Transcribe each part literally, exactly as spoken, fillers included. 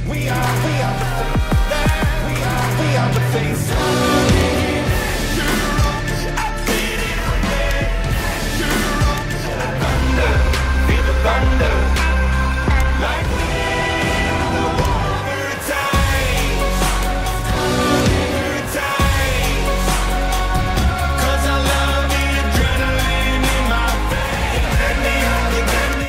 We are, we are the playz. We are, we are the playz. I feel it thunder, feel the thunder, like wind on the water tides, tides. 'Cause I love the adrenaline in my veins. Let me out, you get me.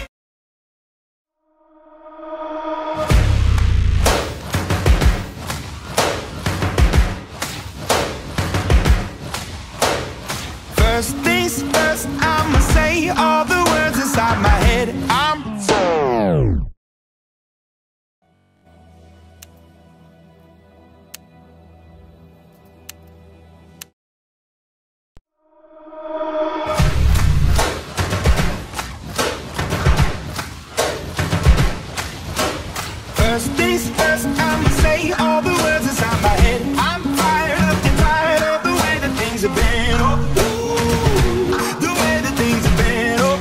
First things first, I'ma say all the words inside my head. I'm First things first, I'ma say all the words inside my head. I'm fired up and tired of the way that things have been. Oh, the way that things have been. Oh,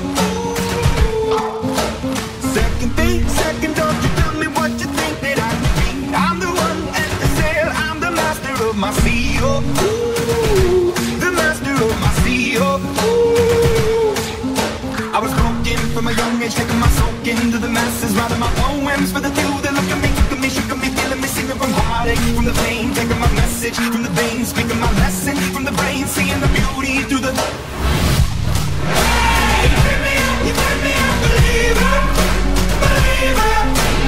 second thing, second, don't you tell me what you think that I could be. I'm the one at the sail, I'm the master of my sea. Oh, the master of my sea. Oh, I was broken from a young age, taking my soak into the masses, writing my poems for the few that look at me, look at me, shook at me, feeling me, singing from heartache, from the pain, taking my message from the veins, speaking my lesson from the brain, seeing the beauty through the. You turn me up, you turn me up, believer, believer.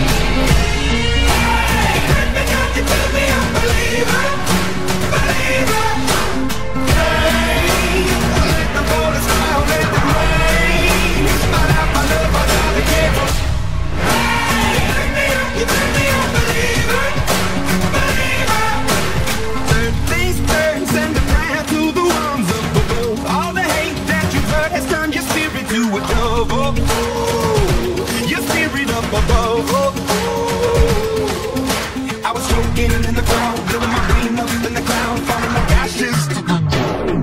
You turn me up, you turn me up, believer, believer. Hey, let the waters fly, let them rain. My life, my love, my love, I can't. You turn me up, you turn me up, believer, believer. Third things first, send a prayer to the ones up above. All the hate that you've heard has turned your spirit to a dove. Oh, your spirit up above. Oh, I was choking in the crowd, building my dream up in the cloud, falling like ashes to the ground.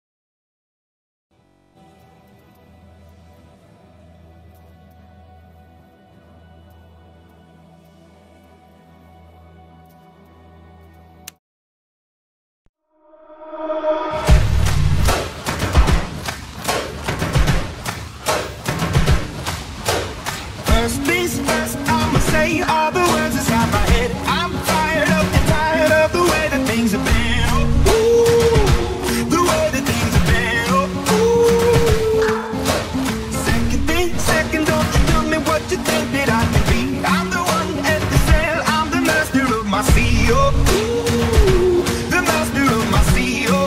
First things first, I'ma say all the words inside my head. I'm fired up and tired of the way that things have been. Oh, the way that things have been. Oh, second thing, second, don't you tell me what you think that I can be. I'm the one at the sail, I'm the master of my sea. Oh, the master of my sea. Oh,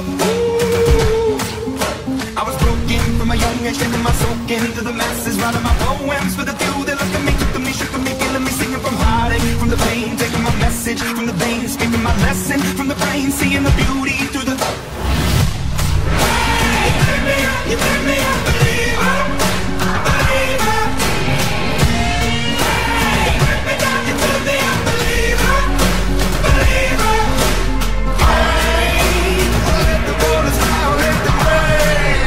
I was broken from a young age, taking my soak into the masses, writing my poems for the few that look at me, took at me, shook at me, feeling me, singing from heartache, from the pain, taking my message from the veins, speaking my lesson from the brain, seeing the beauty through the. You turn me up, you turn me up, believer, believer. You turn me down, you turn me up, believer, believer. Hey, let the waters fly, let them rain.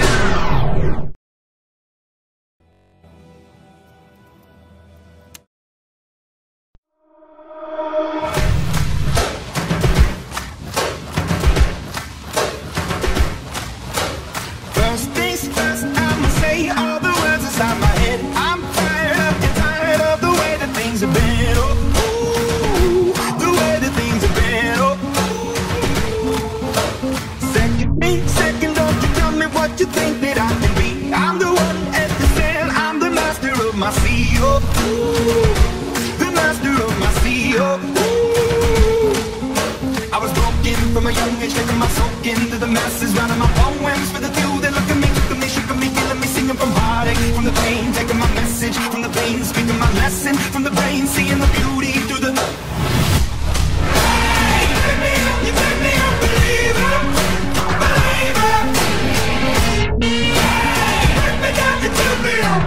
First things first, I'ma say all the words inside my head. I'm fired up and tired of the way that things have been. Oh, the way that things have been. Oh, second thing, second, don't you tell me what you think that I can be. I'm the one at the sail, I'm the master of my sea. Oh, the master of my sea. Oh, I was broken from a young age, taking my soak into the masses, writing my poems for the few that look at me, took at me, shook at me, feeling me, singing from heartache, from the pain, taking my message from the veins, speaking my lesson from the brain, seeing the beauty through the. You turn me up, you turn me up, believer, believer. You turn me down, you turn me up.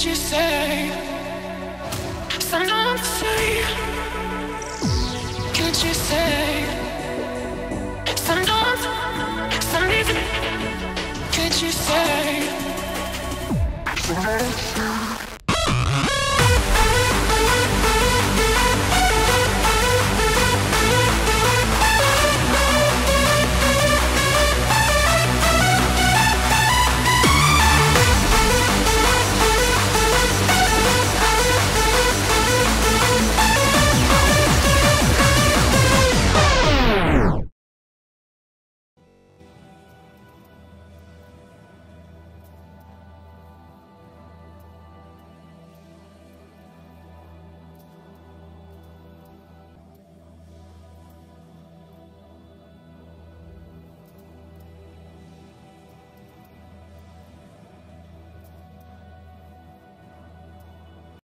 you say? Sometimes say, could you say? Sometimes, some reason, could you say?